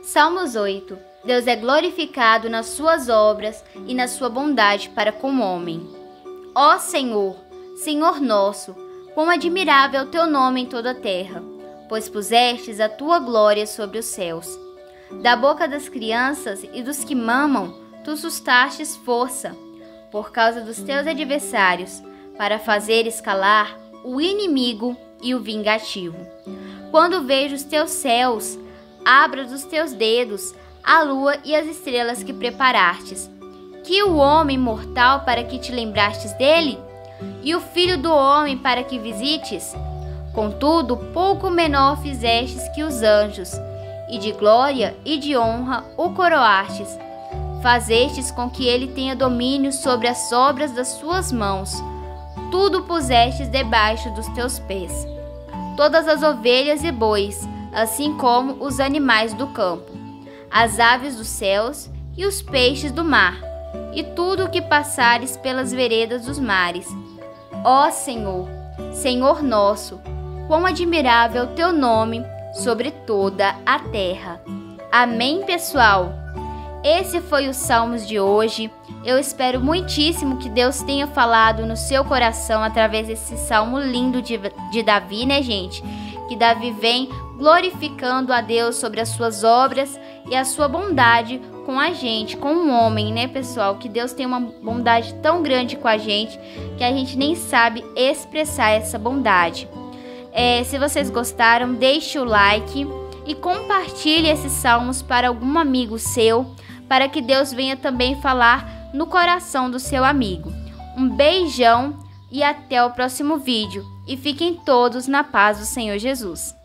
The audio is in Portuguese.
Salmos 8. Deus é glorificado nas suas obras e na sua bondade para com o homem. Ó Senhor, Senhor nosso, quão admirável é o teu nome em toda a terra, pois pusestes a tua glória sobre os céus. Da boca das crianças e dos que mamam, tu sustastes força, por causa dos teus adversários, para fazer escalar o inimigo e o vingativo. Quando vejo os teus céus, abra dos teus dedos a lua e as estrelas que preparastes. Que o homem mortal para que te lembrastes dele? E o filho do homem para que visites? Contudo, pouco menor fizestes que os anjos, e de glória e de honra o coroastes. Fazestes com que ele tenha domínio sobre as obras das suas mãos. Tudo pusestes debaixo dos teus pés. Todas as ovelhas e bois, assim como os animais do campo, as aves dos céus e os peixes do mar, e tudo o que passares pelas veredas dos mares. Ó Senhor, Senhor nosso, quão admirável é o teu nome sobre toda a terra. Amém, pessoal? Esse foi o Salmos de hoje. Eu espero muitíssimo que Deus tenha falado no seu coração através desse salmo lindo de Davi, né, gente? Que Davi vem glorificando a Deus sobre as suas obras e a sua bondade com a gente, com o homem, né, pessoal? Que Deus tem uma bondade tão grande com a gente que a gente nem sabe expressar essa bondade. Se vocês gostaram, deixe o like e compartilhe esses salmos para algum amigo seu, para que Deus venha também falar no coração do seu amigo. Um beijão e até o próximo vídeo. E fiquem todos na paz do Senhor Jesus.